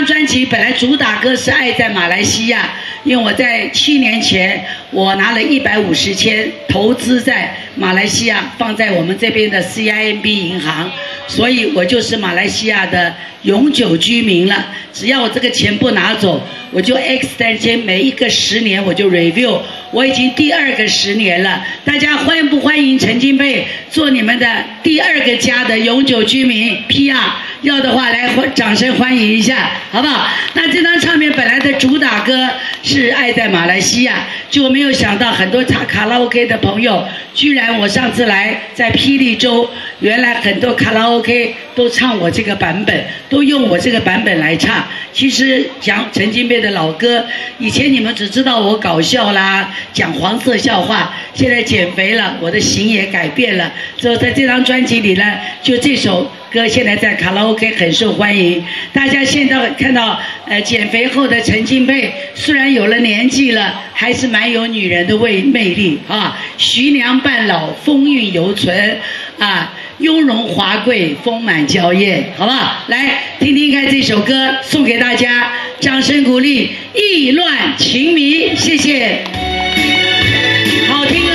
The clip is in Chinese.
张专辑本来主打歌是《爱在马来西亚》，因为我在7年前我拿了150千投资在马来西亚，放在我们这边的 CIMB 银行，所以我就是马来西亚的永久居民了。只要我这个钱不拿走，我就 extension 每一个10年我就 review， 我已经第2个10年了。大家欢不欢迎陈金佩做你们的第2个家的永久居民 PR？ 要的话来掌声欢迎一下，好不好？那这张唱片本来的主打歌是《爱在马来西亚》，就没有想到很多唱卡拉 OK 的朋友，居然我上次来在霹雳州，原来很多卡拉 OK 都唱我这个版本，都用我这个版本来唱。其实讲陈金佩的老歌，以前你们只知道我搞笑啦，讲黄色笑话，现在减肥了，我的型也改变了。之后在这张专辑里呢，就这首歌现在在卡拉 OK 很受欢迎。大家现在看到减肥后的陈金佩，虽然有了年纪了，还是蛮有女人的魅力啊，徐娘半老，风韵犹存啊。雍容华贵，丰满娇艳，好不好？来听听看这首歌，送给大家，掌声鼓励，意乱情迷，谢谢，好听。